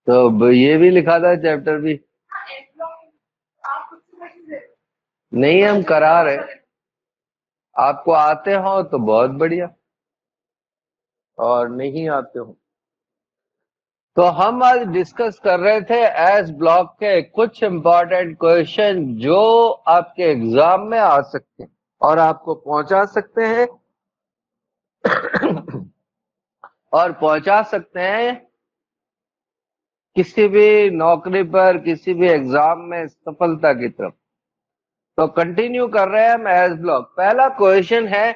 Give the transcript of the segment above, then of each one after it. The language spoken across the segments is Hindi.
तो ये भी लिखा था चैप्टर भी। नहीं, हम करा रहे। आपको आते हो तो बहुत बढ़िया, और नहीं आते हो तो हम आज डिस्कस कर रहे थे एस ब्लॉक के कुछ इंपॉर्टेंट क्वेश्चन जो आपके एग्जाम में आ सकते हैं और आपको पहुंचा सकते हैं और पहुंचा सकते हैं किसी भी नौकरी पर, किसी भी एग्जाम में सफलता की तरफ। तो कंटिन्यू कर रहे हैं हम एस ब्लॉक। पहला क्वेश्चन है,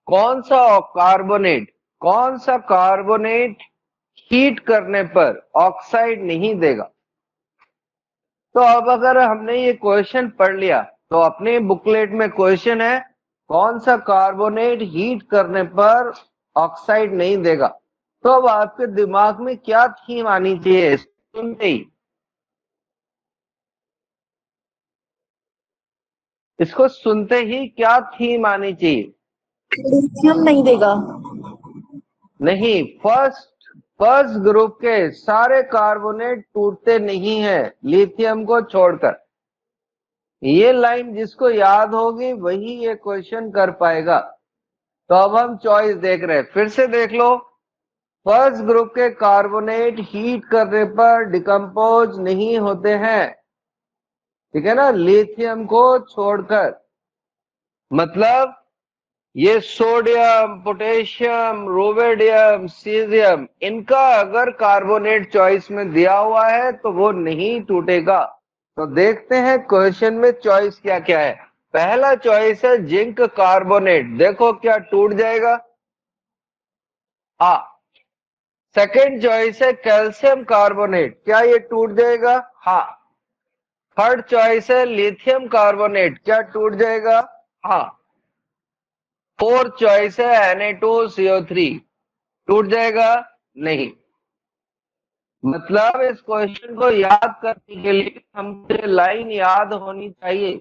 कौन सा कार्बोनेट हीट करने पर ऑक्साइड नहीं देगा। तो अब अगर हमने ये क्वेश्चन पढ़ लिया तो अपने बुकलेट में क्वेश्चन है, कौन सा कार्बोनेट हीट करने पर ऑक्साइड नहीं देगा। तो अब आपके दिमाग में क्या थीम आनी चाहिए सुनते ही? इसको सुनते ही क्या थीम आनी चाहिए? लिथियम नहीं देगा। नहीं, फर्स्ट ग्रुप के सारे कार्बोनेट टूटते नहीं है लिथियम को छोड़कर। ये लाइन जिसको याद होगी वही ये क्वेश्चन कर पाएगा। तो अब हम चॉइस देख रहे हैं, फिर से देख लो। फर्स्ट ग्रुप के कार्बोनेट हीट करने पर डिकम्पोज नहीं होते हैं, ठीक है ना, लिथियम को छोड़कर। मतलब ये सोडियम, पोटेशियम, रोवेडियम, सीजियम, इनका अगर कार्बोनेट चॉइस में दिया हुआ है तो वो नहीं टूटेगा। तो देखते हैं क्वेश्चन में चॉइस क्या क्या है। पहला चॉइस है जिंक कार्बोनेट, देखो क्या टूट जाएगा? हाँ। सेकेंड चॉइस है कैल्शियम कार्बोनेट, क्या ये टूट जाएगा? हाँ। थर्ड चॉइस है लिथियम कार्बोनेट, क्या टूट जाएगा? हाँ। फोर्थ चॉइस है Na2CO3, टूट जाएगा? नहीं। मतलब इस क्वेश्चन को याद करने के लिए हमको लाइन याद होनी चाहिए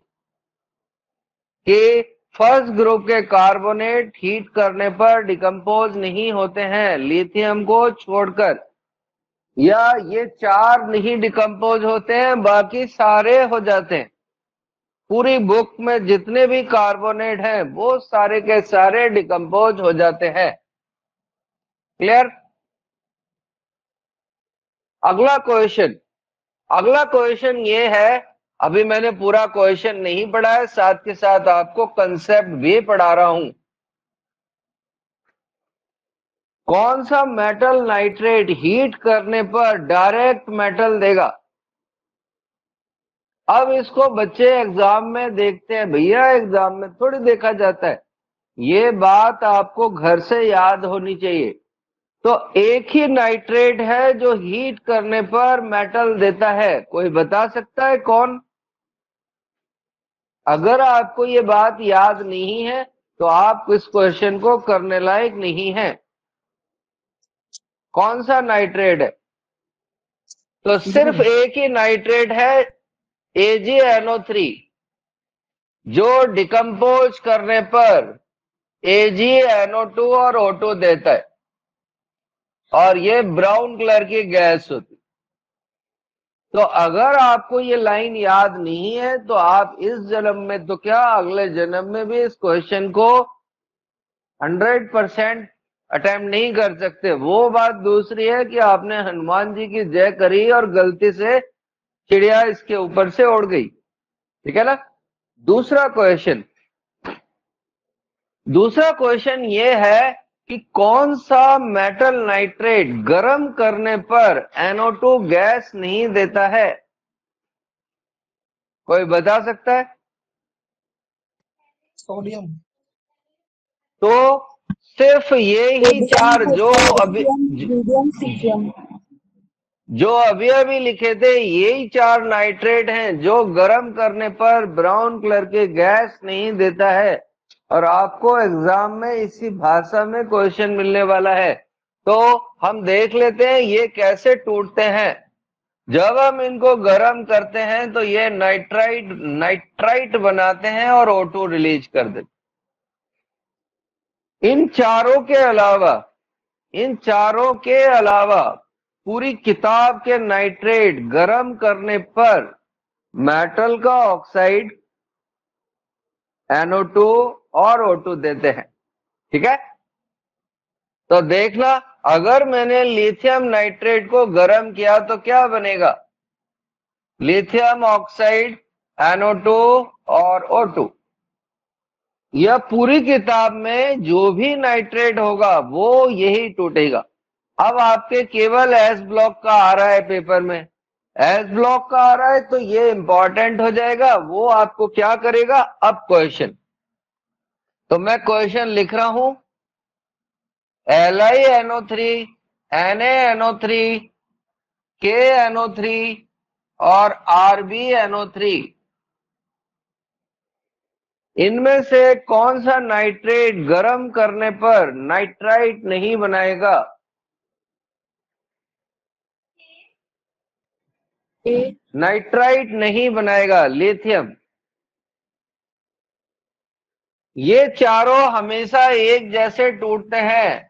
कि फर्स्ट ग्रुप के कार्बोनेट हीट करने पर डिकम्पोज नहीं होते हैं लिथियम को छोड़कर, या ये चार नहीं डिकम्पोज होते हैं, बाकी सारे हो जाते हैं। पूरी बुक में जितने भी कार्बोनेट हैं वो सारे के सारे डिकम्पोज हो जाते हैं। क्लियर? अगला क्वेश्चन ये है, अभी मैंने पूरा क्वेश्चन नहीं पढ़ा है, साथ के साथ आपको कंसेप्ट भी पढ़ा रहा हूं। कौन सा मेटल नाइट्रेट हीट करने पर डायरेक्ट मेटल देगा? अब इसको बच्चे एग्जाम में देखते हैं, भैया एग्जाम में थोड़ी देखा जाता है, ये बात आपको घर से याद होनी चाहिए। तो एक ही नाइट्रेट है जो हीट करने पर मेटल देता है, कोई बता सकता है कौन? अगर आपको ये बात याद नहीं है तो आप इस क्वेश्चन को करने लायक नहीं है। कौन सा नाइट्रेट है? तो सिर्फ एक ही नाइट्रेट है, AgNO3, जो डिकम्पोज करने पर AgNO2 और O2 देता है, और ये ब्राउन कलर की गैस होती। तो अगर आपको ये लाइन याद नहीं है तो आप इस जन्म में तो क्या, अगले जन्म में भी इस क्वेश्चन को 100% अटेम्प्ट नहीं कर सकते। वो बात दूसरी है कि आपने हनुमान जी की जय करी और गलती से चिड़िया इसके ऊपर से उड़ गई, ठीक है ना। दूसरा क्वेश्चन ये है कि कौन सा मेटल नाइट्रेट गर्म करने पर NO2 गैस नहीं देता है? कोई बता सकता है? सोडियम। तो सिर्फ ये ही चार जो अभी लिखे थे, यही चार नाइट्रेट हैं जो गर्म करने पर ब्राउन कलर की गैस नहीं देता है। और आपको एग्जाम में इसी भाषा में क्वेश्चन मिलने वाला है। तो हम देख लेते हैं ये कैसे टूटते हैं। जब हम इनको गर्म करते हैं तो ये नाइट्राइट बनाते हैं और O2 रिलीज कर देते। इन चारों के अलावा पूरी किताब के नाइट्रेट गर्म करने पर मेटल का ऑक्साइड NO2 और O2 देते हैं। ठीक है, तो देखना, अगर मैंने लिथियम नाइट्रेट को गर्म किया तो क्या बनेगा? लिथियम ऑक्साइड, NO2 और O2। यह पूरी किताब में जो भी नाइट्रेट होगा वो यही टूटेगा। अब आपके केवल एस ब्लॉक का आ रहा है पेपर में, एस ब्लॉक का आ रहा है तो ये इंपॉर्टेंट हो जाएगा, वो आपको क्या करेगा? अब क्वेश्चन, तो मैं क्वेश्चन लिख रहा हूं, LiNO3, NaNO3, KNO3 और RbNO3, इनमें से कौन सा नाइट्रेट गर्म करने पर नाइट्राइट नहीं बनाएगा? ए। नाइट्राइट नहीं बनाएगा लिथियम। ये चारों हमेशा एक जैसे टूटते हैं,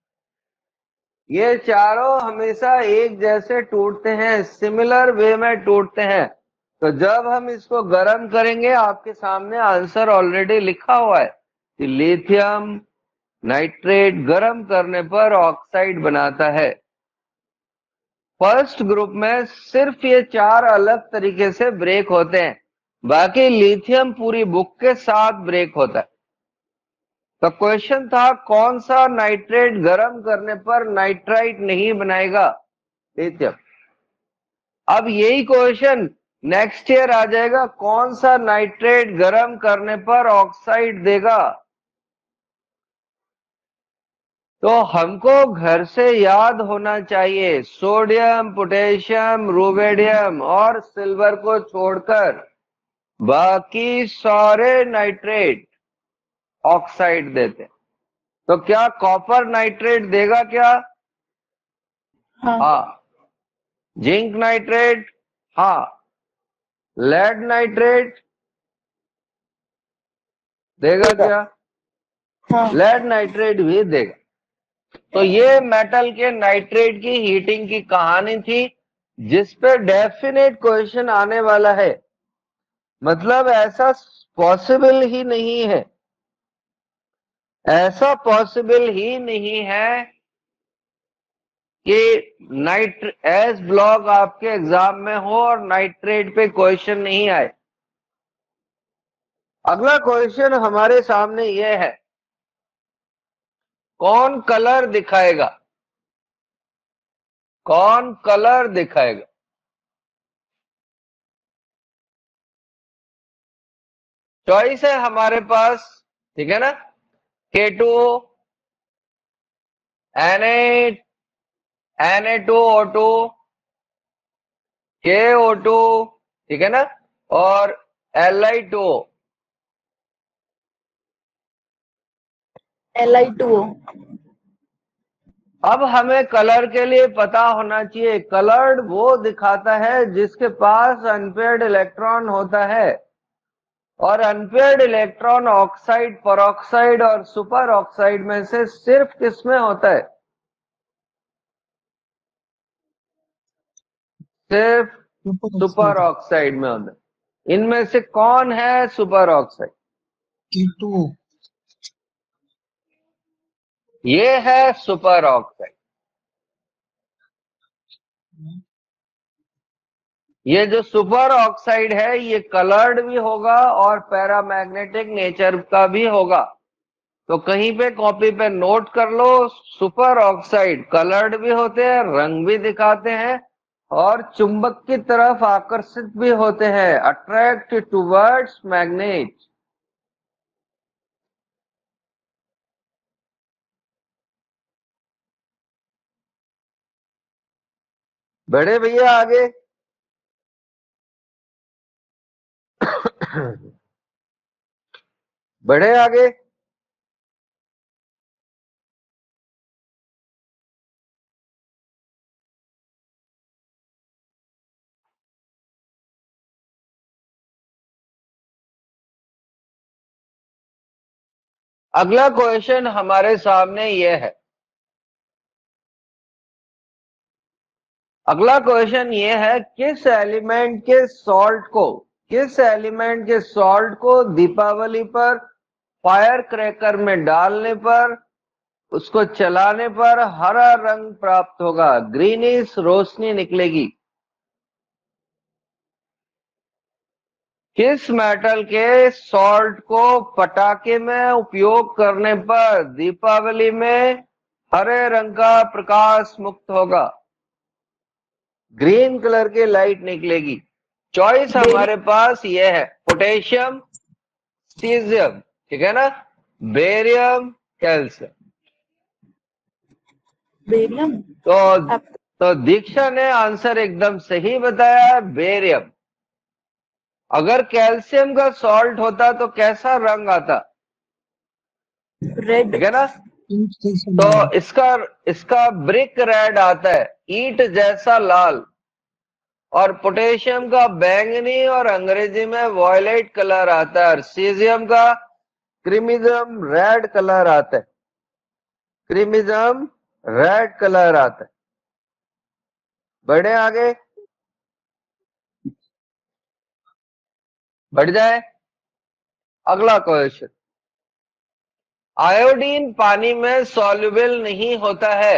ये चारों हमेशा एक जैसे टूटते हैं, सिमिलर वे में टूटते हैं। तो जब हम इसको गर्म करेंगे, आपके सामने आंसर ऑलरेडी लिखा हुआ है कि लिथियम नाइट्रेट गर्म करने पर ऑक्साइड बनाता है। फर्स्ट ग्रुप में सिर्फ ये चार अलग तरीके से ब्रेक होते हैं, बाकी लिथियम पूरी बुक के साथ ब्रेक होता है। तो क्वेश्चन था कौन सा नाइट्रेट गर्म करने पर नाइट्राइट नहीं बनाएगा? लिथियम। अब यही क्वेश्चन नेक्स्ट ईयर आ जाएगा, कौन सा नाइट्रेट गर्म करने पर ऑक्साइड देगा? तो हमको घर से याद होना चाहिए, सोडियम, पोटेशियम, रुबेडियम और सिल्वर को छोड़कर बाकी सारे नाइट्रेट ऑक्साइड देते हैं। तो क्या कॉपर नाइट्रेट देगा क्या? हाँ। हाँ। Zinc nitrate? हाँ। लेड नाइट्रेट देगा क्या? हाँ। लेड नाइट्रेट भी देगा। तो ये मेटल के नाइट्रेट की हीटिंग की कहानी थी, जिस पे डेफिनेट क्वेश्चन आने वाला है। मतलब ऐसा पॉसिबल ही नहीं है, ऐसा पॉसिबल ही नहीं है कि नाइट एस ब्लॉक आपके एग्जाम में हो और नाइट्रेट पे क्वेश्चन नहीं आए। अगला क्वेश्चन हमारे सामने यह है, कौन कलर दिखाएगा? कौन कलर दिखाएगा? चॉइस है हमारे पास, ठीक है ना? K2O, Na2O2, KO2, ठीक है ना, और Li2O। Li2O। अब हमें कलर के लिए पता होना चाहिए, कलर्ड वो दिखाता है जिसके पास अनपेयर्ड इलेक्ट्रॉन होता है, और अनपेयर्ड इलेक्ट्रॉन ऑक्साइड, परऑक्साइड और सुपर ऑक्साइड में से सिर्फ किसमें होता है? सिर्फ सुपर ऑक्साइड में होता है। इनमें से कौन है सुपर ऑक्साइड? K2O। ये है सुपर ऑक्साइड। ये जो सुपर ऑक्साइड है ये कलर्ड भी होगा और पैरामैग्नेटिक नेचर का भी होगा। तो कहीं पे कॉपी पे नोट कर लो, सुपर ऑक्साइड कलर्ड भी होते हैं, रंग भी दिखाते हैं, और चुंबक की तरफ आकर्षित भी होते हैं, अट्रैक्ट टुवर्ड्स मैग्नेट। बड़े भैया आगे। बढ़े आगे। अगला क्वेश्चन हमारे सामने यह है, अगला क्वेश्चन ये है, किस एलिमेंट के सॉल्ट को दीपावली पर फायर क्रैकर में डालने पर, उसको चलाने पर हरा रंग प्राप्त होगा, ग्रीनिश रोशनी निकलेगी? किस मेटल के सॉल्ट को पटाखे में उपयोग करने पर दीपावली में हरे रंग का प्रकाश मुक्त होगा, ग्रीन कलर की लाइट निकलेगी? चॉइस हमारे पास ये है, पोटेशियम, सीजियम, ठीक है ना, बेरियम, कैल्शियम। बेरियम। तो दीक्षा ने आंसर एकदम सही बताया है, बेरियम। अगर कैल्शियम का सॉल्ट होता तो कैसा रंग आता? रेड। ठीक है ना, तो इसका ब्रिक रेड आता है, ईंट जैसा लाल। और पोटेशियम का बैंगनी और अंग्रेजी में वॉयलेट कलर आता है, और सीजियम का क्रीमिज्म रेड कलर आता है, क्रीमिज्म रेड कलर आता है। बढ़े आगे, बढ़ जाए। अगला क्वेश्चन, आयोडीन पानी में सॉल्युबल नहीं होता है,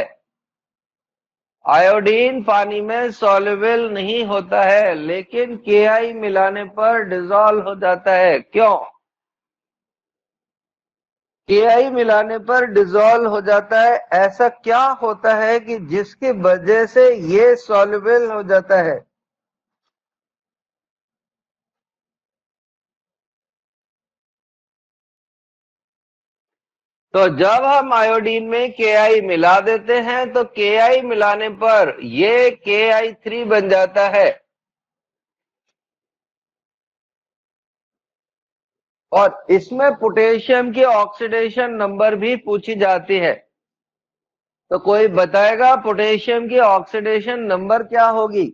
आयोडीन पानी में सॉल्युबल नहीं होता है, लेकिन KI मिलाने पर डिसॉल्व हो जाता है, क्यों? KI मिलाने पर डिसॉल्व हो जाता है, ऐसा क्या होता है कि जिसकी वजह से ये सॉल्युबल हो जाता है? तो जब हम आयोडीन में KI मिला देते हैं तो KI मिलाने पर ये KI3 बन जाता है, और इसमें पोटेशियम की ऑक्सीडेशन नंबर भी पूछी जाती है। तो कोई बताएगा पोटेशियम की ऑक्सीडेशन नंबर क्या होगी?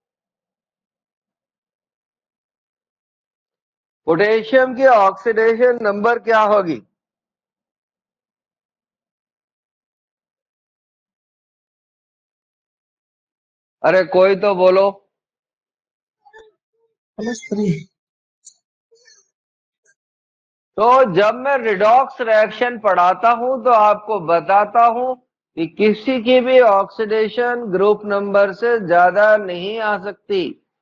पोटेशियम की ऑक्सीडेशन नंबर क्या होगी? अरे कोई तो बोलो। +3। तो जब मैं रिडॉक्स रिएक्शन पढ़ाता हूं तो आपको बताता हूं कि किसी की भी ऑक्सीडेशन ग्रुप नंबर से ज्यादा नहीं आ सकती।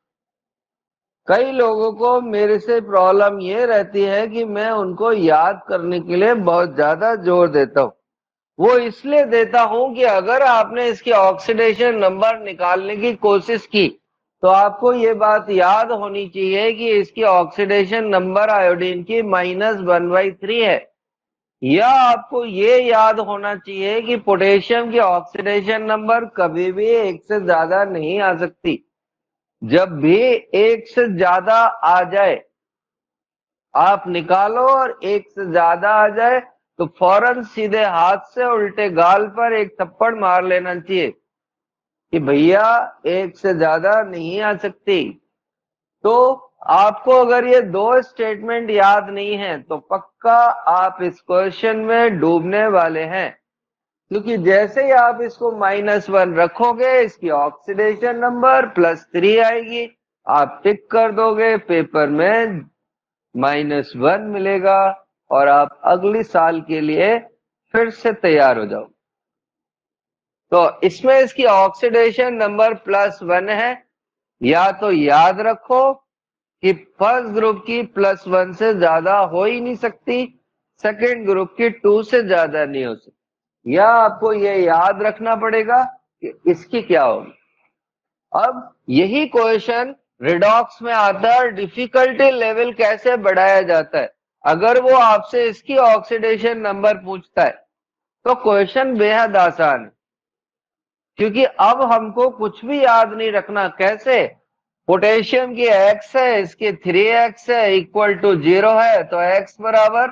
कई लोगों को मेरे से प्रॉब्लम ये रहती है कि मैं उनको याद करने के लिए बहुत ज्यादा जोर देता हूं। वो इसलिए देता हूं कि अगर आपने इसकी ऑक्सीडेशन नंबर निकालने की कोशिश की तो आपको ये बात याद होनी चाहिए कि इसकी ऑक्सीडेशन नंबर आयोडीन की -1/3 है, या आपको ये याद होना चाहिए कि पोटेशियम की ऑक्सीडेशन नंबर कभी भी 1 से ज्यादा नहीं आ सकती। जब भी 1 से ज्यादा आ जाए आप निकालो, और 1 से ज्यादा आ जाए तो फौरन सीधे हाथ से उल्टे गाल पर एक थप्पड़ मार लेना चाहिए कि भैया 1 से ज्यादा नहीं आ सकती। तो आपको अगर ये दो स्टेटमेंट याद नहीं है तो पक्का आप इस क्वेश्चन में डूबने वाले हैं, क्योंकि जैसे ही आप इसको -1 रखोगे इसकी ऑक्सीडेशन नंबर +3 आएगी, आप टिक कर दोगे, पेपर में -1 मिलेगा, और आप अगले साल के लिए फिर से तैयार हो जाओ। तो इसमें इसकी ऑक्सीडेशन नंबर +1 है, या तो याद रखो कि फर्स्ट ग्रुप की +1 से ज्यादा हो ही नहीं सकती, सेकेंड ग्रुप की 2 से ज्यादा नहीं हो सकती, या आपको ये याद रखना पड़ेगा कि इसकी क्या होगी। अब यही क्वेश्चन रिडॉक्स में आता है, डिफिकल्टी लेवल कैसे बढ़ाया जाता है। अगर वो आपसे इसकी ऑक्सीडेशन नंबर पूछता है तो क्वेश्चन बेहद आसान है, क्योंकि अब हमको कुछ भी याद नहीं रखना। कैसे? पोटेशियम की x है, इसकी 3x है, इक्वल टू 0 है, तो x बराबर।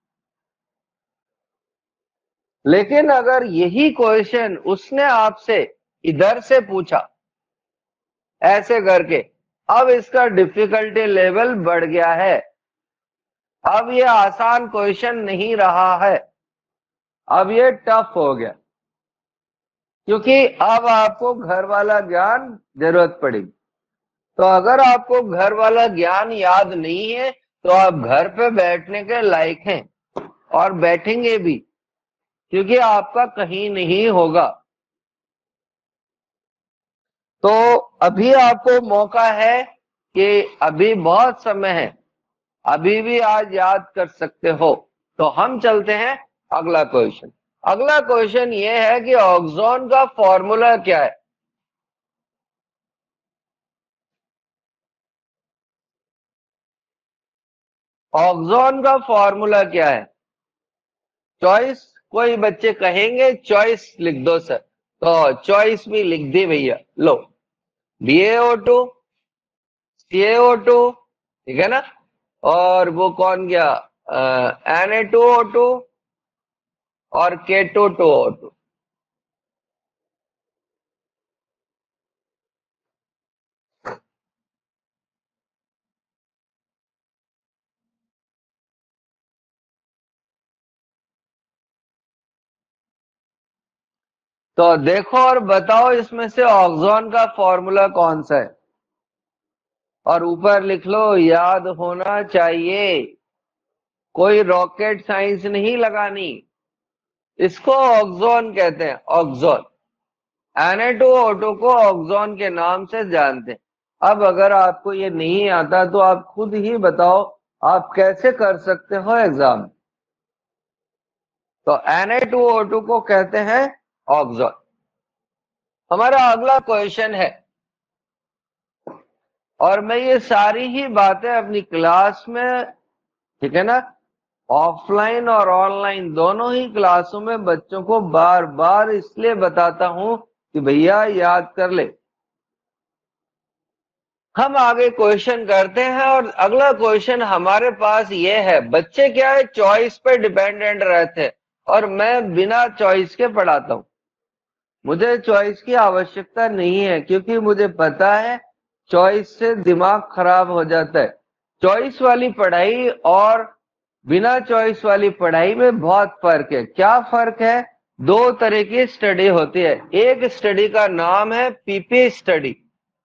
लेकिन अगर यही क्वेश्चन उसने आपसे इधर से पूछा ऐसे करके, अब इसका डिफिकल्टी लेवल बढ़ गया है, अब ये आसान क्वेश्चन नहीं रहा है, अब ये टफ हो गया। क्योंकि अब आपको घर वाला ज्ञान जरूरत पड़ेगी। तो अगर आपको घर वाला ज्ञान याद नहीं है तो आप घर पे बैठने के लायक हैं और बैठेंगे भी, क्योंकि आपका कहीं नहीं होगा। तो अभी आपको मौका है कि अभी बहुत समय है, अभी भी आज याद कर सकते हो। तो हम चलते हैं अगला क्वेश्चन। अगला क्वेश्चन ये है कि ऑक्सोन का फॉर्मूला क्या है। ऑक्सोन का फॉर्मूला क्या है? चॉइस, कोई बच्चे कहेंगे चॉइस लिख दो सर, तो चॉइस भी लिख दी भैया, लो। BaO2, CaO2, ठीक है ना, और वो कौन गया, Na2O2 और K2O2। तो देखो और बताओ इसमें से ऑक्सोन का फॉर्मूला कौन सा है, और ऊपर लिख लो, याद होना चाहिए, कोई रॉकेट साइंस नहीं लगानी। इसको ऑक्सोन कहते हैं, ऑक्सोन। Na2O2 को ऑक्सोन के नाम से जानते हैं। अब अगर आपको ये नहीं आता तो आप खुद ही बताओ आप कैसे कर सकते हो एग्जाम। तो Na2O2 को कहते हैं ऑक्सोन। हमारा अगला क्वेश्चन है, और मैं ये सारी ही बातें अपनी क्लास में, ठीक है ना, ऑफलाइन और ऑनलाइन दोनों ही क्लासों में बच्चों को बार बार इसलिए बताता हूं कि भैया याद कर ले। हम आगे क्वेश्चन करते हैं, और अगला क्वेश्चन हमारे पास ये है, बच्चे क्या है चॉइस पे डिपेंडेंट रहते हैं, और मैं बिना चॉइस के पढ़ाता हूं। मुझे चॉइस की आवश्यकता नहीं है, क्योंकि मुझे पता है चॉइस से दिमाग खराब हो जाता है। चॉइस वाली पढ़ाई और बिना चॉइस वाली पढ़ाई में बहुत फर्क है। क्या फर्क है? दो तरह की स्टडी होती है। एक स्टडी का नाम है पीपी स्टडी,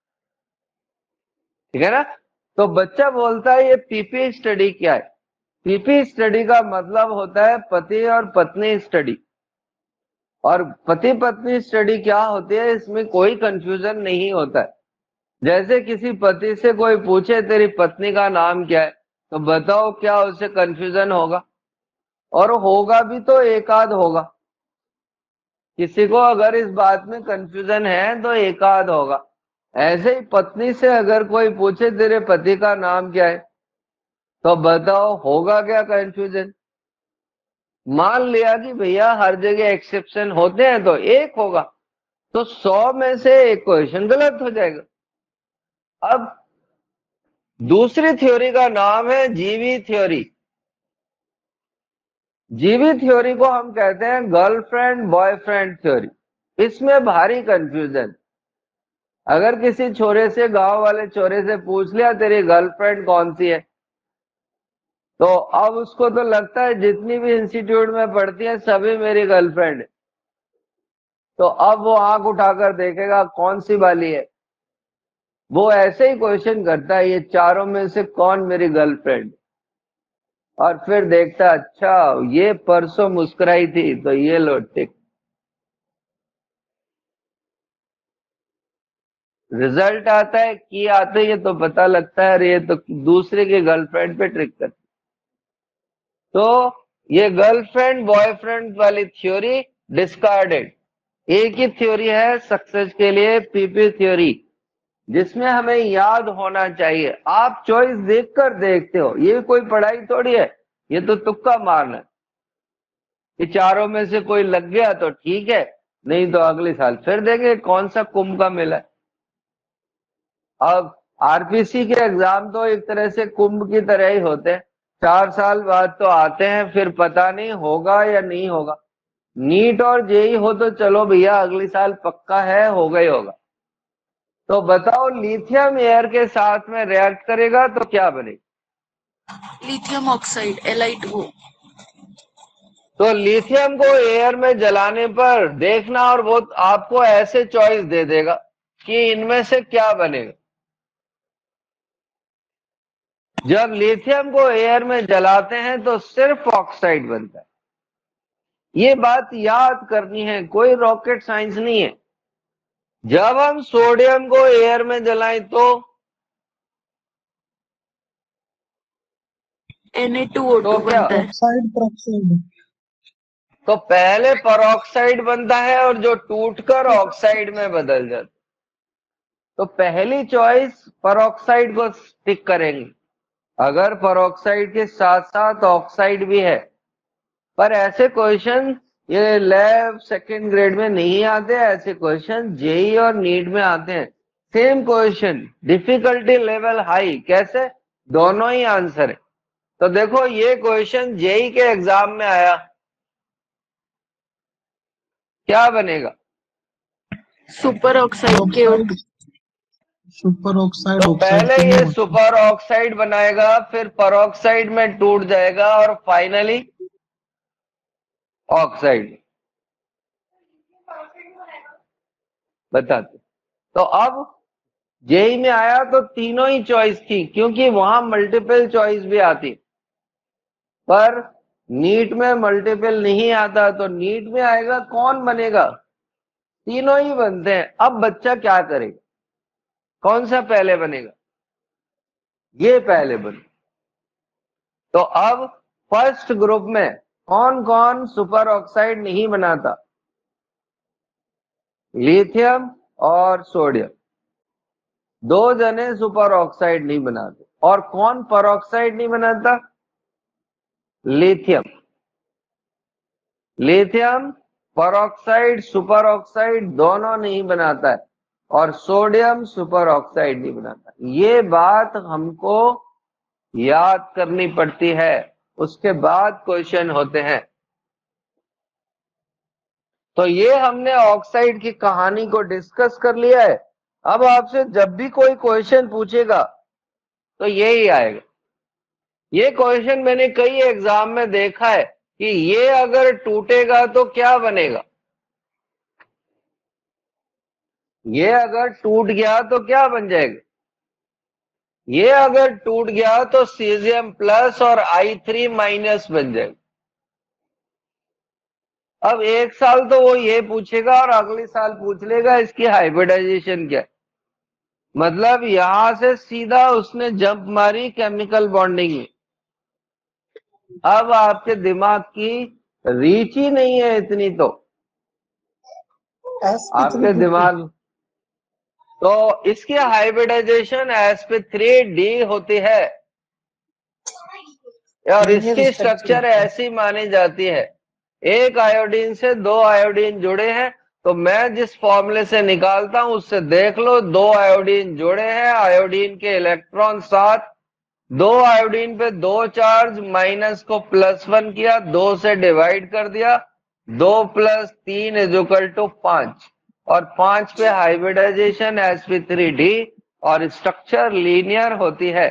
ठीक है ना। तो बच्चा बोलता है ये पीपी स्टडी क्या है? पीपी स्टडी का मतलब होता है पति और पत्नी स्टडी। और पति पत्नी स्टडी क्या होती है, इसमें कोई कंफ्यूजन नहीं होता है। जैसे किसी पति से कोई पूछे तेरी पत्नी का नाम क्या है, तो बताओ क्या उसे कंफ्यूजन होगा? और होगा भी तो एक आध होगा। किसी को अगर इस बात में कंफ्यूजन है तो एक आध होगा। ऐसे ही पत्नी से अगर कोई पूछे तेरे पति का नाम क्या है, तो बताओ होगा क्या कंफ्यूजन? मान लिया कि भैया हर जगह एक्सेप्शन होते हैं तो एक होगा, तो 100 में से एक क्वेश्चन गलत हो जाएगा। अब दूसरी थ्योरी का नाम है जीवी थ्योरी। जीवी थ्योरी को हम कहते हैं गर्लफ्रेंड बॉयफ्रेंड थ्योरी। इसमें भारी कंफ्यूजन। अगर किसी छोरे से, गांव वाले छोरे से पूछ लिया तेरी गर्लफ्रेंड कौन सी है, तो अब उसको तो लगता है जितनी भी इंस्टीट्यूट में पढ़ती है सभी मेरी गर्लफ्रेंड है। तो अब वो आंख उठाकर देखेगा कौन सी वाली है। वो ऐसे ही क्वेश्चन करता है, ये चारों में से कौन मेरी गर्लफ्रेंड? और फिर देखता, अच्छा ये परसों मुस्कुराई थी तो ये लो टिक। रिजल्ट आता है की आते ही तो पता लगता है अरे ये तो दूसरे के गर्लफ्रेंड पे ट्रिक करती। तो ये गर्लफ्रेंड बॉयफ्रेंड वाली थ्योरी डिस्कार्डेड। एक ही थ्योरी है सक्सेस के लिए, पीपी थ्योरी, जिसमें हमें याद होना चाहिए। आप चॉइस देखकर देखते हो, ये कोई पढ़ाई थोड़ी है, ये तो तुक्का मारना है। ये चारों में से कोई लग गया तो ठीक है, नहीं तो अगले साल फिर देंगे कौन सा कुंभ का मेला है। अब आरपीसी के एग्जाम तो एक तरह से कुंभ की तरह ही होते हैं। 4 साल बाद तो आते हैं, फिर पता नहीं होगा या नहीं होगा। नीट और जेई हो तो चलो भैया अगले साल पक्का है, होगा ही होगा। तो बताओ लिथियम एयर के साथ में रिएक्ट करेगा तो क्या बनेगा? Lithium oxide Li2O। तो लिथियम को एयर में जलाने पर देखना, और वो आपको ऐसे चॉइस दे देगा कि इनमें से क्या बनेगा। जब लिथियम को एयर में जलाते हैं तो सिर्फ ऑक्साइड बनता है। ये बात याद करनी है, कोई रॉकेट साइंस नहीं है। जब हम सोडियम को एयर में जलाएं तो Na2O2 क्या, बनता है। Oxide peroxide. तो पहले पेरोक्साइड बनता है और जो टूटकर ऑक्साइड में बदल जाता है। तो पहली चॉइस पेरोक्साइड को टिक करेंगे। अगर पेरोक्साइड के साथ साथ ऑक्साइड भी है, पर ऐसे क्वेश्चन ये लैब सेकंड ग्रेड में नहीं आते, ऐसे क्वेश्चन जेई और नीट में आते हैं। Same question, difficulty level high, कैसे, दोनों ही आंसर है। तो देखो ये क्वेश्चन जेई के एग्जाम में आया, क्या बनेगा? Super oxide oxide, KO2। Super oxide, तो ऑक्साइड पहले तो नहीं ये होता। सुपर ऑक्साइड बनाएगा, फिर पेरोक्साइड में टूट जाएगा और फाइनली ऑक्साइड। बताते। तो अब जेई में आया तो तीनों ही चॉइस थी, क्योंकि वहां मल्टीपल चॉइस भी आती, पर नीट में मल्टीपल नहीं आता। तो नीट में आएगा कौन बनेगा, तीनों ही बनते हैं। अब बच्चा क्या करेगा, कौन सा पहले बनेगा? ये पहले बने। तो अब फर्स्ट ग्रुप में कौन कौन सुपर ऑक्साइड नहीं बनाता? लिथियम और सोडियम, दो जने सुपर ऑक्साइड नहीं बनाते। और कौन परऑक्साइड नहीं बनाता? Lithium. Lithium peroxide super oxide दोनों नहीं बनाता है, और सोडियम सुपर ऑक्साइड नहीं बनाता। ये बात हमको याद करनी पड़ती है, उसके बाद क्वेश्चन होते हैं। तो ये हमने ऑक्साइड की कहानी को डिस्कस कर लिया है। अब आपसे जब भी कोई क्वेश्चन पूछेगा तो यही आएगा। ये क्वेश्चन मैंने कई एग्जाम में देखा है कि ये अगर टूटेगा तो क्या बनेगा, ये अगर टूट गया तो क्या बन जाएगा, ये अगर टूट गया तो सीजियम प्लस और I3 माइनस बन जाएगा। अब एक साल तो वो ये पूछेगा और अगले साल पूछ लेगा इसकी हाइब्रिडाइजेशन क्या है। मतलब यहां से सीधा उसने जंप मारी केमिकल बॉन्डिंग में। अब आपके दिमाग की रीच ही नहीं है इतनी, तो आपके sp3 दिमाग, तो इसकी हाइब्रिडाइजेशन sp3d होती है, और लीनियर इसकी स्ट्रक्चर स्ट्रक्चर होता है। ऐसी मानी जाती है, एक आयोडीन से दो आयोडीन जुड़े हैं। तो मैं जिस फॉर्मूले से निकालता हूं उससे देख लो, दो आयोडीन जुड़े हैं, आयोडीन के इलेक्ट्रॉन 7, दो आयोडीन पे दो चार्ज, माइनस को +1 किया, 2 से डिवाइड कर दिया, 2 + 3 = 5, और 5 पे हाइब्रिडाइजेशन sp3d, और स्ट्रक्चर लीनियर होती है।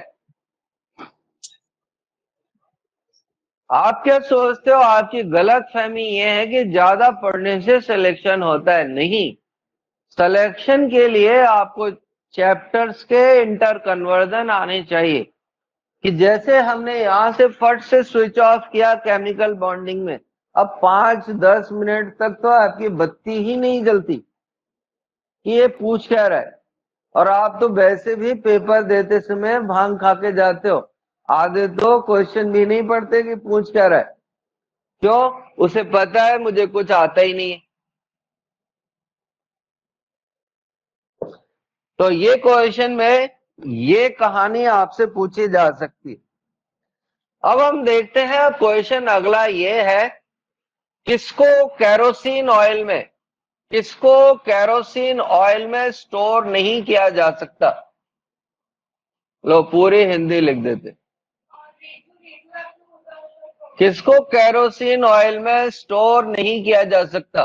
आप क्या सोचते हो, आपकी गलत फहमी यह है कि ज्यादा पढ़ने से सिलेक्शन होता है? नहीं, सिलेक्शन के लिए आपको चैप्टर्स के इंटर कन्वर्जन आने चाहिए, कि जैसे हमने यहां से फट से स्विच ऑफ किया केमिकल बॉन्डिंग में, अब 5-10 मिनट तक तो आपकी बत्ती ही नहीं जलती कि ये पूछ क्या रहा है। और आप तो वैसे भी पेपर देते समय भांग खा के जाते हो, आधे तो क्वेश्चन भी नहीं पढ़ते कि पूछ क्या रहा है। क्यों? उसे पता है मुझे कुछ आता ही नहीं है। तो ये क्वेश्चन में ये कहानी आपसे पूछी जा सकती है। अब हम देखते हैं क्वेश्चन अगला ये है, किसको केरोसिन ऑयल में, किसको केरोसिन ऑयल में स्टोर नहीं किया जा सकता? लो पूरी हिंदी लिख देते, किसको केरोसिन ऑयल में स्टोर नहीं किया जा सकता?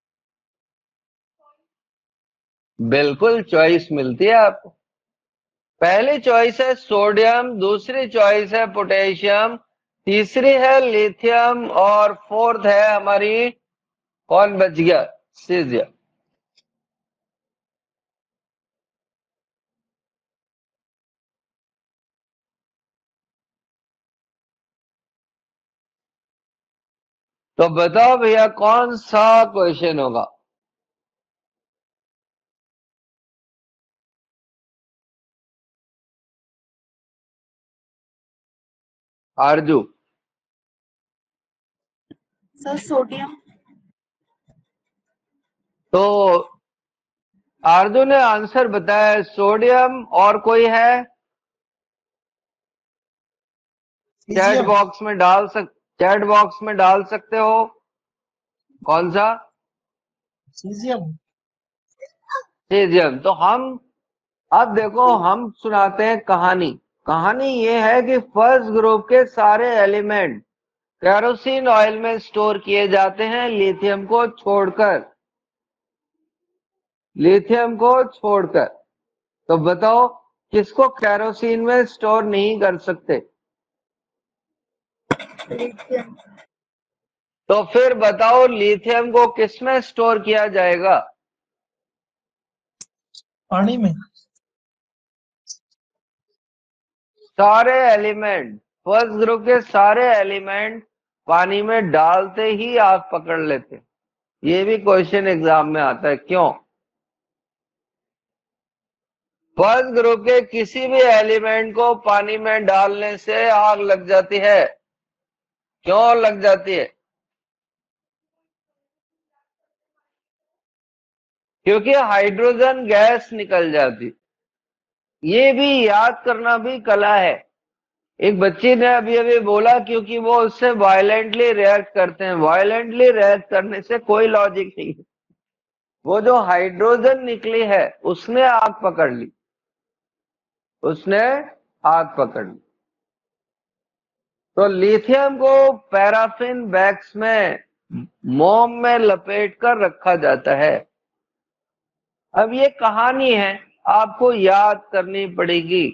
बिल्कुल चॉइस मिलती है आपको। पहली चॉइस है सोडियम, दूसरी चॉइस है पोटेशियम, तीसरी है लिथियम और फोर्थ है हमारी, कौन बच गया, सीजियम। तो बताओ भैया कौन सा क्वेश्चन होगा। आरजू, सर सोडियम। तो आरजू ने आंसर बताया सोडियम, और कोई है चैट सीजियम। बॉक्स में चैट बॉक्स में डाल सकते हो, कौन सा। सीजियम। सीजियम। तो हम, अब देखो हम सुनाते हैं कहानी। कहानी ये है कि फर्स्ट ग्रुप के सारे एलिमेंट केरोसिन ऑयल में स्टोर किए जाते हैं, लिथियम को छोड़कर, लिथियम को छोड़कर। तो बताओ किसको केरोसिन में स्टोर नहीं कर सकते। लिथियम। तो फिर बताओ लिथियम को किस में स्टोर किया जाएगा। पानी में। सारे एलिमेंट, फर्स्ट ग्रुप के सारे एलिमेंट पानी में डालते ही आग पकड़ लेते। ये भी क्वेश्चन एग्जाम में आता है, क्यों। फर्स्ट ग्रुप के किसी भी एलिमेंट को पानी में डालने से आग लग जाती है, क्यों लग जाती है। क्योंकि हाइड्रोजन गैस निकल जाती। ये भी याद करना भी कला है। एक बच्ची ने अभी अभी बोला क्योंकि वो उससे वायलेंटली रिएक्ट करते हैं। वायलेंटली रिएक्ट करने से कोई लॉजिक नहीं है। वो जो हाइड्रोजन निकली है उसने आग पकड़ ली, उसने आग पकड़ ली। तो लिथियम को पैराफिन बैग्स में, मोम में लपेट कर रखा जाता है। अब ये कहानी है, आपको याद करनी पड़ेगी।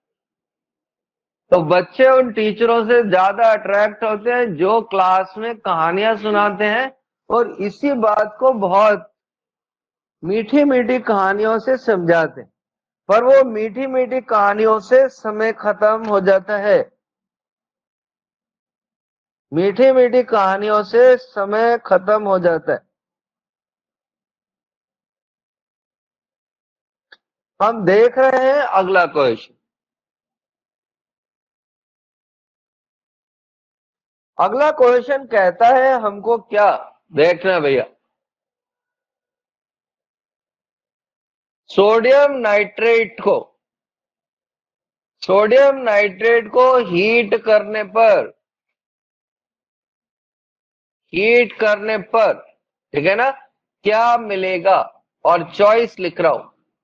तो बच्चे उन टीचरों से ज्यादा अट्रैक्ट होते हैं जो क्लास में कहानियां सुनाते हैं और इसी बात को बहुत मीठी मीठी कहानियों से समझाते हैं। पर वो मीठी मीठी कहानियों से समय खत्म हो जाता है। मीठी मीठी कहानियों से समय खत्म हो जाता है। हम देख रहे हैं अगला क्वेश्चन। अगला क्वेश्चन कहता है हमको क्या, देखना भैया। सोडियम नाइट्रेट को, सोडियम नाइट्रेट को हीट करने पर, हीट करने पर, ठीक है ना, क्या मिलेगा। और चॉइस लिख रहा हूं।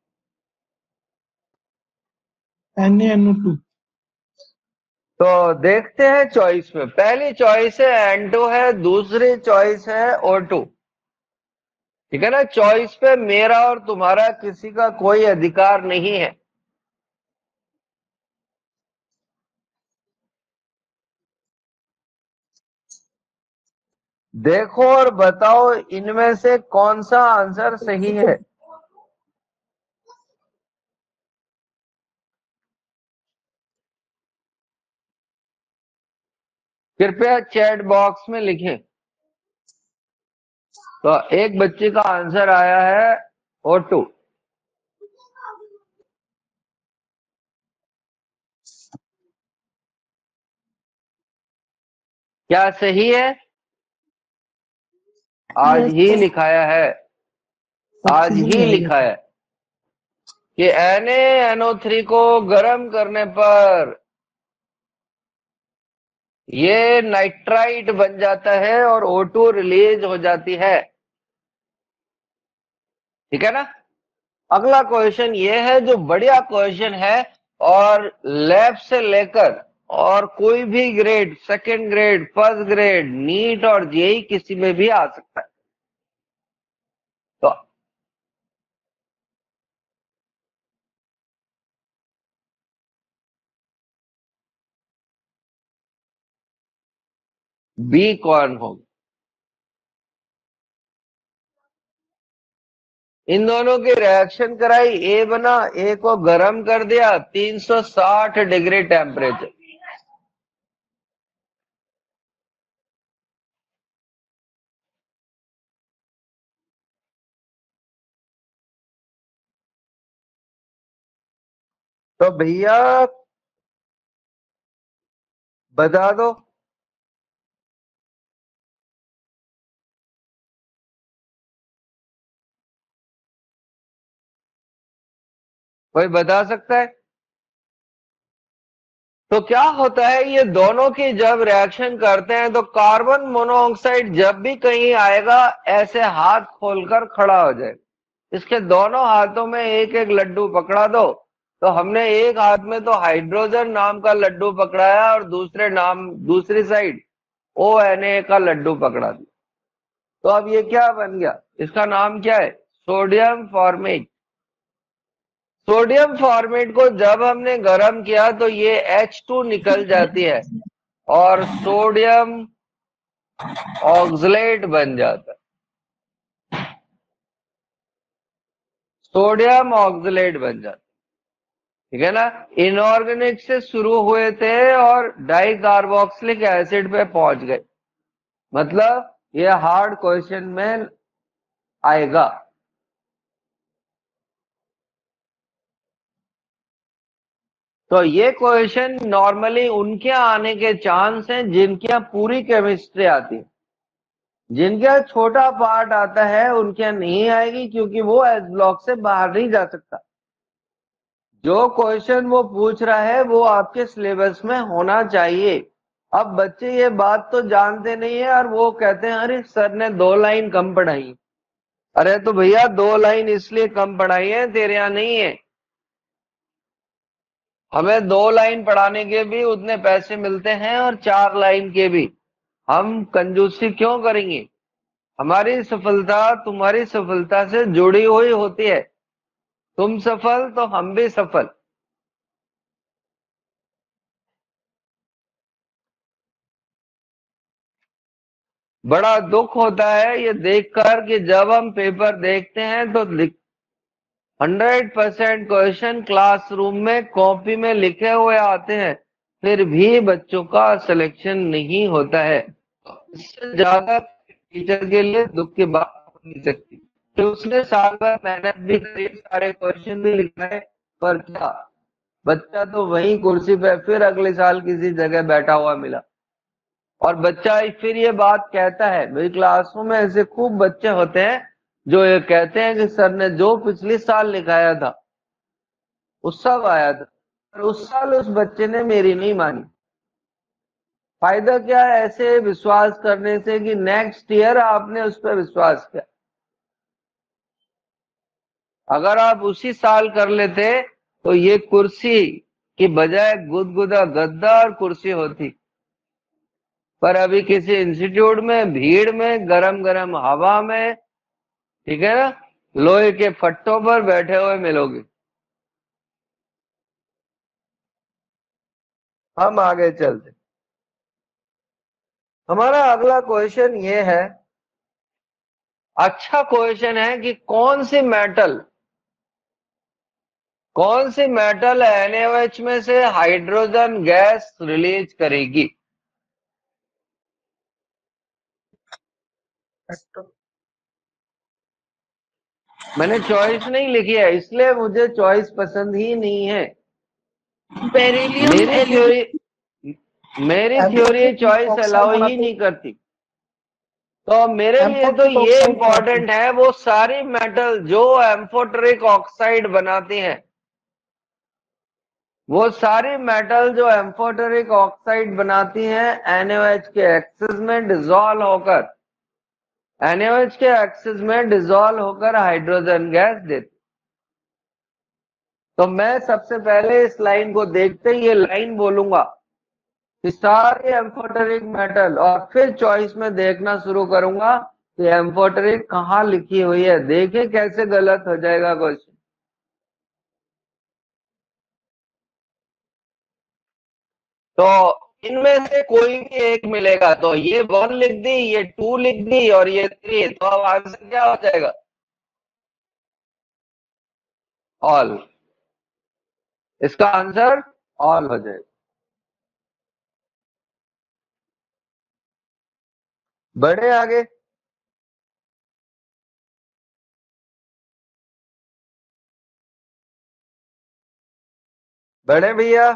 NaNO2। तो देखते हैं चॉइस में। पहली चॉइस है N2 है, दूसरी चॉइस है O2। ठीक है ना, चॉइस पे मेरा और तुम्हारा किसी का कोई अधिकार नहीं है। देखो और बताओ इनमें से कौन सा आंसर सही है। कृपया चैट बॉक्स में लिखें। तो एक बच्चे का आंसर आया है O2। क्या सही है। आज यस ही सर। लिखाया है, आज ऑक्सीजन ही है ये लिखा तो। है कि NaNO3 को गर्म करने पर ये नाइट्राइट बन जाता है और O2 रिलीज हो जाती है। ठीक है ना। अगला क्वेश्चन ये है जो बढ़िया क्वेश्चन है, और लैब से लेकर और कोई भी grade, second grade, first grade, NEET और जेई किसी में भी आ सकता है। तो बी कौन होगा? इन दोनों की रिएक्शन कराई, ए बना, ए को गर्म कर दिया 360 डिग्री टेम्परेचर। तो भैया बता दो, कोई बता सकता है? तो क्या होता है, ये दोनों की जब रिएक्शन करते हैं तो कार्बन मोनोऑक्साइड जब भी कहीं आएगा ऐसे हाथ खोलकर खड़ा हो जाए। इसके दोनों हाथों में एक एक लड्डू पकड़ा दो, तो हमने एक हाथ में तो हाइड्रोजन नाम का लड्डू पकड़ाया और दूसरी साइड ONA का लड्डू पकड़ा दिया। तो अब ये क्या बन गया, इसका नाम क्या है? Sodium format. सोडियम फॉर्मेट को जब हमने गर्म किया तो ये H2 निकल जाती है और सोडियम ऑक्सलेट बन जाता है। सोडियम ऑक्सलेट बन जाता है, ठीक है ना। इनऑर्गेनिक से शुरू हुए थे और डाई कार्बोक्सिलिक एसिड पे पहुंच गए। मतलब ये हार्ड क्वेश्चन में आएगा। तो ये क्वेश्चन नॉर्मली उनके आने के चांस हैं जिनके यहाँ पूरी केमिस्ट्री आती है। जिनके यहाँ छोटा पार्ट आता है उनके यहाँ नहीं आएगी, क्योंकि वो एस ब्लॉक से बाहर नहीं जा सकता। जो क्वेश्चन वो पूछ रहा है वो आपके सिलेबस में होना चाहिए। अब बच्चे ये बात तो जानते नहीं है और वो कहते हैं अरे सर ने 2 लाइन कम पढ़ाई। अरे तो भैया 2 लाइन इसलिए कम पढ़ाई है, तेरे यहाँ नहीं है। हमें 2 लाइन पढ़ाने के भी उतने पैसे मिलते हैं और 4 लाइन के भी। हम कंजूसी क्यों करेंगे? हमारी सफलता तुम्हारी सफलता से जुड़ी हुई होती है। तुम सफल तो हम भी सफल। बड़ा दुख होता है ये देखकर कि जब हम पेपर देखते हैं तो 100% क्वेश्चन क्लासरूम में कॉपी में लिखे हुए आते हैं, फिर भी बच्चों का सिलेक्शन नहीं होता है। इससे ज्यादा टीचर के लिए दुख की बात हो नहीं सकती। तो उसने साल भर मेहनत भी करी, सारे क्वेश्चन भी लिखाए, पर क्या, बच्चा तो वही कुर्सी पे फिर अगले साल किसी जगह बैठा हुआ मिला। और बच्चा फिर ये बात कहता है, मेरी क्लासों में ऐसे खूब बच्चे होते हैं जो ये कहते हैं कि सर ने जो पिछले साल लिखाया था वो सब आया था, और उस साल उस बच्चे ने मेरी नहीं मानी। फायदा क्या है ऐसे विश्वास करने से कि नेक्स्ट ईयर आपने उस पर विश्वास किया। अगर आप उसी साल कर लेते तो ये कुर्सी की बजाय गुदगुदा गद्दा और कुर्सी होती। पर अभी किसी इंस्टीट्यूट में भीड़ में गरम गरम हवा में, ठीक है ना, लोहे के फट्टों पर बैठे हुए मिलोगे। हम आगे चलते, हमारा अगला क्वेश्चन ये है, अच्छा क्वेश्चन है कि कौन सी मेटल NaOH में से हाइड्रोजन गैस रिलीज करेगी? मैंने चॉइस नहीं लिखी है इसलिए मुझे चॉइस पसंद ही नहीं है। बेरिलियम, मेरी थ्योरी मेरी theory amphoteric choice oxide allow ही बनाते नहीं करती। तो मेरे लिए तो एम्फोटेरिक ये ऑक्साइड बनाते इंपॉर्टेंट है वो सारी मेटल जो एम्फोटेरिक ऑक्साइड बनाती हैं, वो सारी मेटल जो एम्फोटेरिक ऑक्साइड बनाती हैं NaOH के एक्सेस में डिसॉल्व होकर हाइड्रोजन गैस देती। तो मैं सबसे पहले इस लाइन को देखते ही ये लाइन बोलूंगा कि सारे एम्फोटेरिक मेटल, और फिर चॉइस में देखना शुरू करूंगा कि एम्फोटेरिक कहाँ लिखी हुई है। देखें कैसे गलत हो जाएगा क्वेश्चन। तो इनमें से कोई भी एक मिलेगा, तो ये 1 लिख दी, ये 2 लिख दी और ये 3, तो अब आंसर क्या हो जाएगा? ऑल। इसका आंसर ऑल हो जाएगा। बढ़े आगे। बढ़े भैया।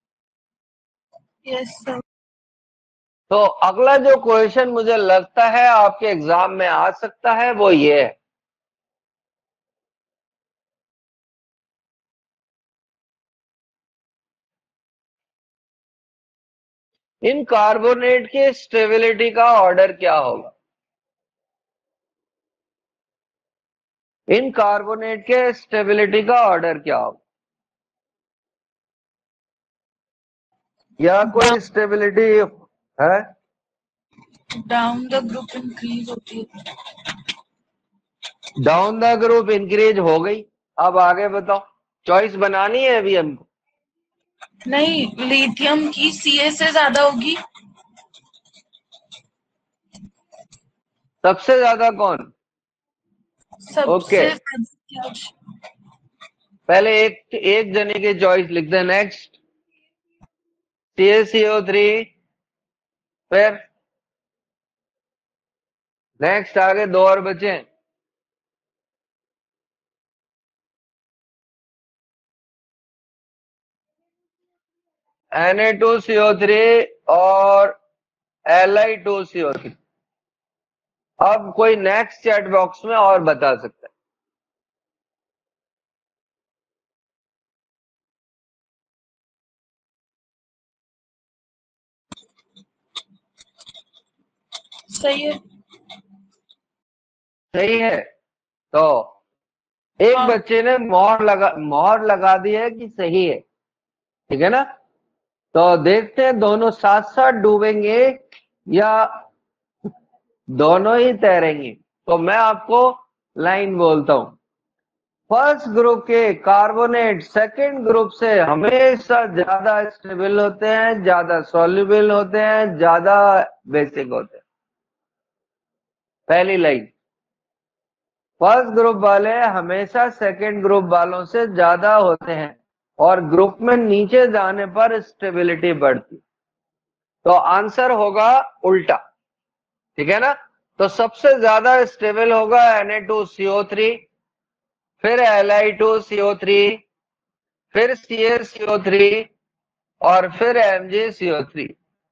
Yes sir. तो अगला जो क्वेश्चन मुझे लगता है आपके एग्जाम में आ सकता है वो ये है। इन कार्बोनेट के स्टेबिलिटी का ऑर्डर क्या होगा? इन कार्बोनेट के स्टेबिलिटी का ऑर्डर क्या होगा? या कोई स्टेबिलिटी है? डाउन द ग्रुप इंक्रीज होती है। डाउन द ग्रुप इंक्रीज हो गई। अब आगे बताओ, चॉइस बनानी है अभी हमको। नहीं, लिथियम की Ca से ज्यादा होगी। सबसे ज्यादा कौन? ओके, सबसे ज्यादा पहले एक एक जने की चॉइस लिख दे। नेक्स्ट CaCO3, फिर नेक्स्ट आगे दो और बचे। Na2CO3 और Li2CO3। अब कोई नेक्स्ट चैट बॉक्स में और बता सकता है? सही है। सही है। तो एक हाँ, बच्चे ने मोहर लगा दी है कि सही है। ठीक है ना? तो देखते हैं दोनों साथ साथ डूबेंगे या दोनों ही तैरेंगे। तो मैं आपको लाइन बोलता हूं। फर्स्ट ग्रुप के कार्बोनेट सेकंड ग्रुप से हमेशा ज्यादा स्टेबल होते हैं, ज्यादा सॉल्युबल होते हैं, ज्यादा बेसिक होते हैं। पहली लाइन, फर्स्ट ग्रुप वाले हमेशा सेकंड ग्रुप वालों से ज्यादा होते हैं और ग्रुप में नीचे जाने पर स्टेबिलिटी बढ़ती। तो आंसर होगा उल्टा। ठीक है ना? तो सबसे ज्यादा स्टेबल होगा Na2CO3, फिर Li2CO3, फिर CaCO3 और फिर MgCO3।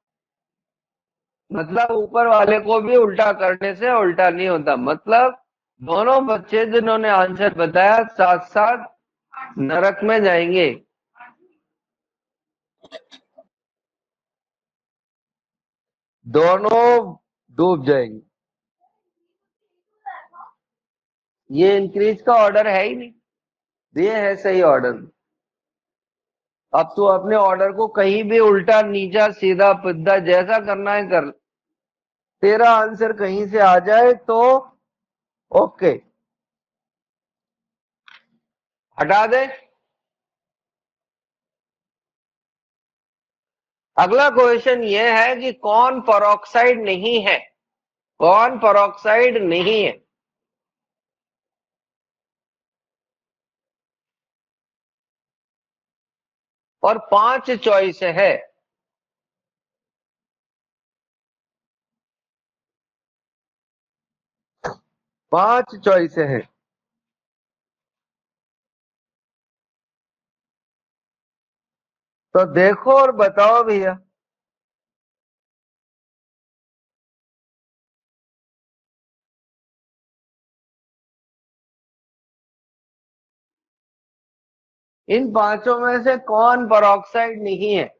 मतलब ऊपर वाले को भी उल्टा करने से उल्टा नहीं होता। मतलब दोनों बच्चे जिन्होंने आंसर बताया साथ साथ नरक में जाएंगे। दोनों डूब जाएंगे। ये इंक्रीज का ऑर्डर है ही नहीं, ये है सही ऑर्डर। अब तू अपने ऑर्डर को कहीं भी उल्टा नीचा सीधा पिद्दा जैसा करना है कर। तेरा आंसर कहीं से आ जाए तो ओके, हटा दे। अगला क्वेश्चन ये है कि कौन पेरोक्साइड नहीं है? कौन पेरोक्साइड नहीं है? और 5 चॉइस है। 5 चॉइस है। तो देखो और बताओ भैया। इन पांचों में से कौन पेरोक्साइड नहीं है?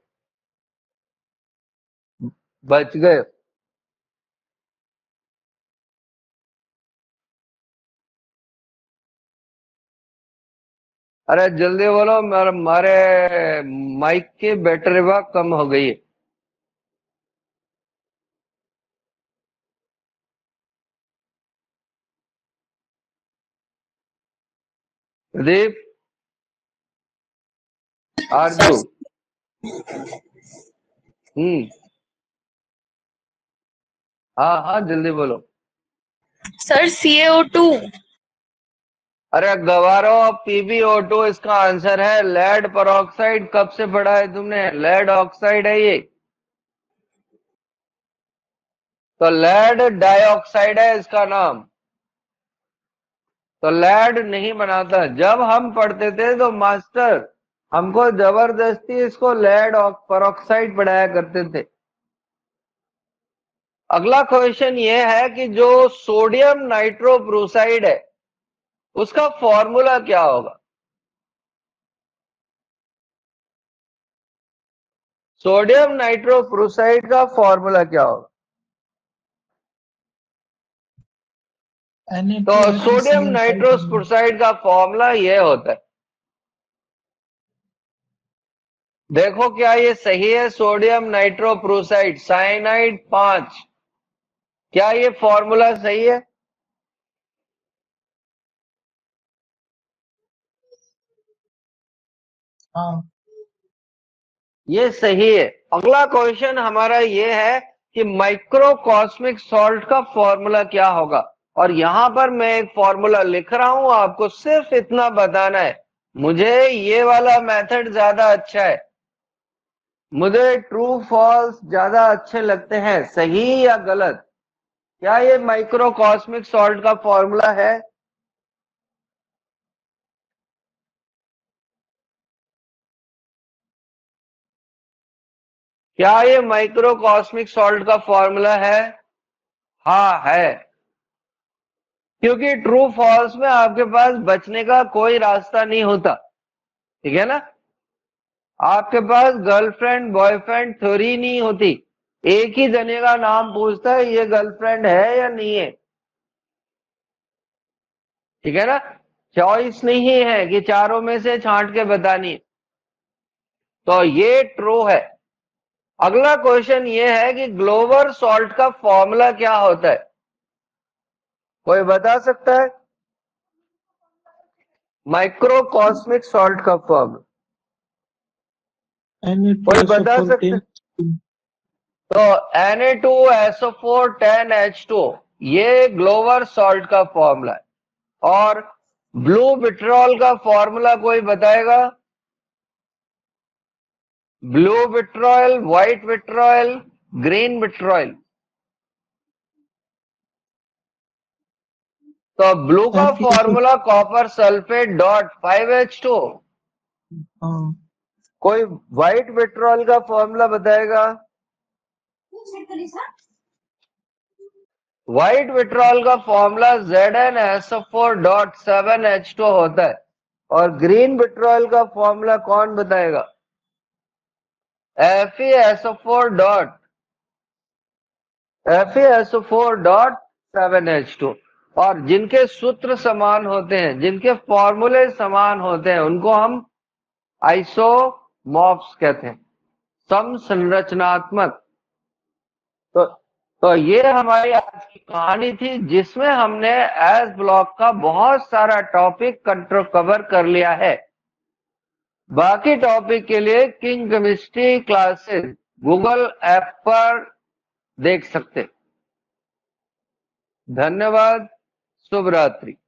बच गए। अरे जल्दी बोलो, हमारे माइक की बैटरी बैक कम हो गई है। प्रदीप, सर। आरजू, हम्म। हाँ हाँ, जल्दी बोलो। Sir CaO2। अरे गवारो, PbO2 इसका आंसर है। लेड पेरोक्साइड कब से पढ़ा है तुमने? लेड ऑक्साइड है ये। तो लेड डाइऑक्साइड है इसका नाम। तो लेड नहीं बनाता। जब हम पढ़ते थे तो मास्टर हमको जबरदस्ती इसको लेड पेरोक्साइड पढ़ाया करते थे। अगला क्वेश्चन ये है कि जो सोडियम नाइट्रोब्रोसाइड है उसका फॉर्मूला क्या होगा? सोडियम नाइट्रोब्रोसाइड का फॉर्मूला क्या होगा? तो सोडियम Na2HCl5 नाइट्रोब्रोसाइड का फॉर्मूला ये होता है। देखो क्या ये सही है? सोडियम नाइट्रोब्रोसाइड साइनाइड 5, क्या ये फॉर्मूला सही है? हाँ। ये सही है। अगला क्वेश्चन हमारा ये है कि माइक्रोकॉस्मिक सॉल्ट का फॉर्मूला क्या होगा? और यहां पर मैं एक फॉर्मूला लिख रहा हूं, आपको सिर्फ इतना बताना है। मुझे ये वाला मेथड ज्यादा अच्छा है। मुझे ट्रू फॉल्स ज्यादा अच्छे लगते हैं, सही या गलत। क्या ये माइक्रोकॉस्मिक सॉल्ट का फॉर्मूला है? क्या ये माइक्रोकॉस्मिक सॉल्ट का फॉर्मूला है? हाँ है। क्योंकि ट्रू फॉल्स में आपके पास बचने का कोई रास्ता नहीं होता, ठीक है ना। आपके पास गर्लफ्रेंड बॉयफ्रेंड थ्योरी नहीं होती। एक ही जने का नाम पूछता है, ये गर्लफ्रेंड है या नहीं है, ठीक है ना। चॉइस नहीं है कि चारों में से छांट के बतानी है। तो ये ट्रू है। अगला क्वेश्चन ये है कि ग्लोबल सॉल्ट का फॉर्मूला क्या होता है? कोई बता सकता है? माइक्रोकॉस्मिक सॉल्ट का फॉर्मूला कोई बता सकता है? Na2SO4 तो Na2SO4 10H2 ये ग्लोबल सॉल्ट का फॉर्मूला है। और ब्लू विट्रॉल का फॉर्मूला कोई बताएगा? Blue vitriol, white vitriol, green vitriol. तो ब्लू का FeSO4 formula copper sulphate dot 5H2। हाँ। कोई व्हाइट विट्रॉल का फॉर्मूला बताएगा? व्हाइट विट्रॉल का फॉर्मूला ZnSO4 डॉट 7H2 होता है। और ग्रीन विट्रॉल का फॉर्मूला कौन बताएगा? FeSO4 dot 7H2। और जिनके सूत्र समान होते हैं, जिनके फॉर्मूले समान होते हैं, उनको हम आइसोमॉर्फ्स कहते हैं, समसंरचनात्मक। तो तो ये हमारी आज की कहानी थी, जिसमें हमने एस ब्लॉक का बहुत सारा टॉपिक कवर कर लिया है। बाकी टॉपिक के लिए king chemistry classes Google app पर देख सकते। धन्यवाद। शुभ रात्रि।